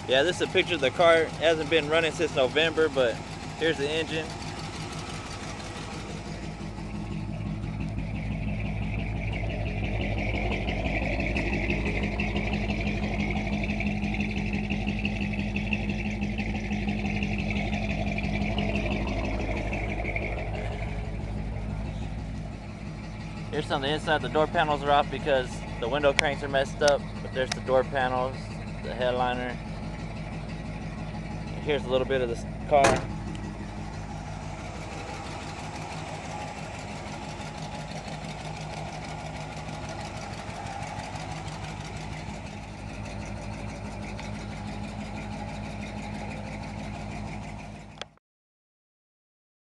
Yeah, this is a picture of the car. It hasn't been running since November, but here's the engine. Here's some of the inside. The door panels are off because the window cranks are messed up, but there's the door panels, the headliner. Here's a little bit of the car.